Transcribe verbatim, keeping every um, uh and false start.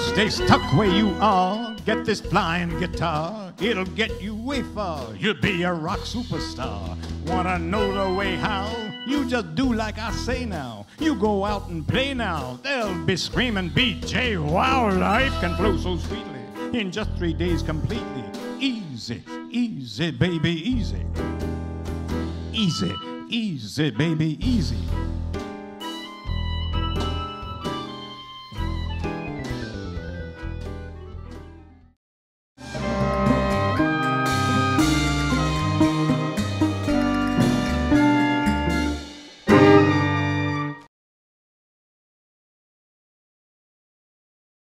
stay stuck where you are. Get this flying guitar, it'll get you way far. You'll be a rock superstar. Wanna know the way how? You just do like I say now. You go out and play now. They'll be screaming B J. Wow, life can flow so sweetly in just three days completely. Easy, easy, baby, easy. Easy, easy, baby, easy.